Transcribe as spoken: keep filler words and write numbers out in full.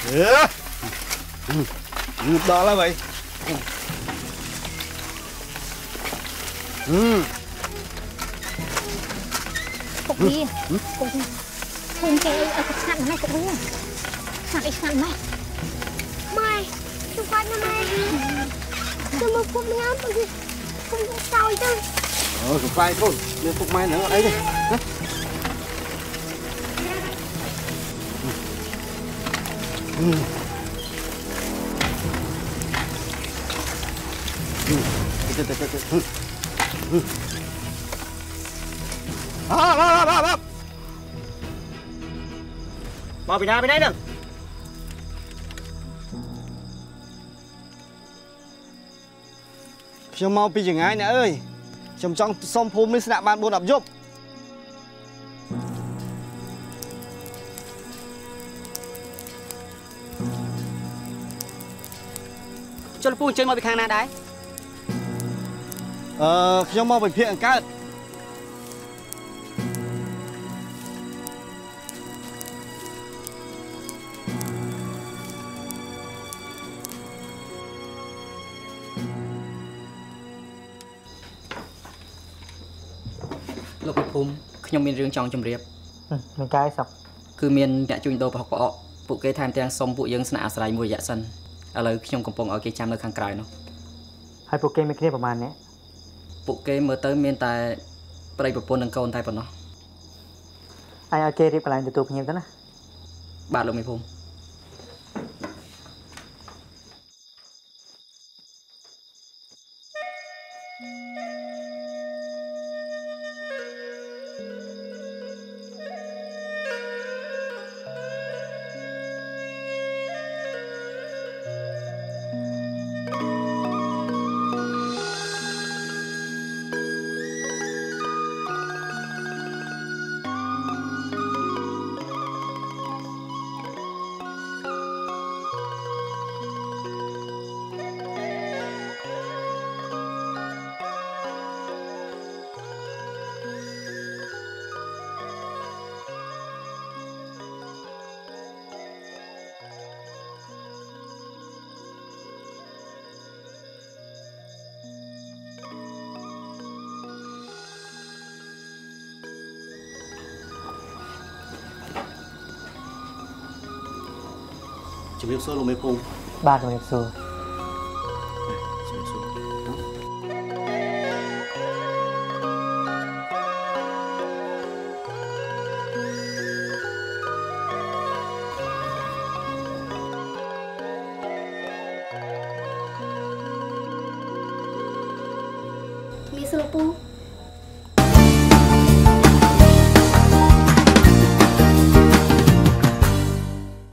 đó là vậy. Ừ. Cục đi. Cục Không kêu ở cục sẵn này cục đi. Sẵn ít sẵn này. Mai, chúng con năm nay tôi một phút nữa tôi đi không có sao chứ. Ờ, cục mai thôi, nên cục mai nữa ấy đi. Ừ. À, à, à, à. Mau bên nào bên này nè. ខ្ញុំមកពីចង្អាយអ្នកអើយខ្ញុំចង់សុំភូមិនេះស្នាក់បានbốn 10យប់ចុះពូអញ្ជើញមកពីខាងណាដែរអឺខ្ញុំមកពីភៀកអង្កើតលោកភូមិខ្ញុំមានរឿងចង់ជម្រាបមិនកាយសោះគឺមានអ្នកជួញដូរប្រហុកប្រអកពួកគេថែមទាំងសុំពួកយើងស្នាក់អាស្រ័យមួយរយៈសិនឥឡូវខ្ញុំកំពុងឲ្យគេចាំនៅខាងក្រៅនោះហើយពួកគេមានគ្នាប្រហែលអ្នកពួកគេមើលទៅមានតែប្តីប្រពន្ធនិងកូនតែប៉ុណ្ណោះអញឲ្យគេរៀបកន្លែងទទួលភ្ញៀវទៅណាបាទលោកមេភូមិជំរាបសួរលោកមេភូមិបាទជំរាបសួរជំរាបសួរមានសួរពូ